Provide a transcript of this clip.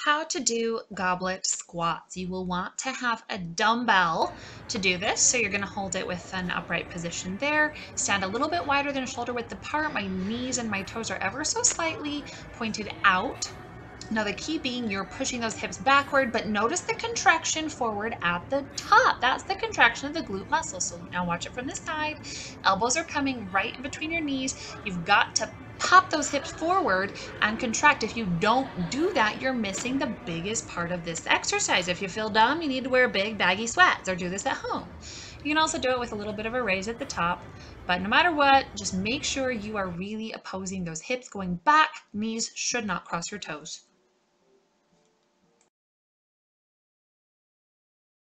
How to do goblet squats. You will want to have a dumbbell to do this. So you're going to hold it with an upright position there. Stand a little bit wider than shoulder width apart. My knees and my toes are ever so slightly pointed out. Now the key being you're pushing those hips backward, but notice the contraction forward at the top. That's the contraction of the glute muscle. So now watch it from this side. Elbows are coming right in between your knees. You've got to pop those hips forward and contract. If you don't do that, you're missing the biggest part of this exercise. If you feel dumb, you need to wear big baggy sweats or do this at home. You can also do it with a little bit of a raise at the top, but no matter what, just make sure you are really opposing those hips going back. Knees should not cross your toes.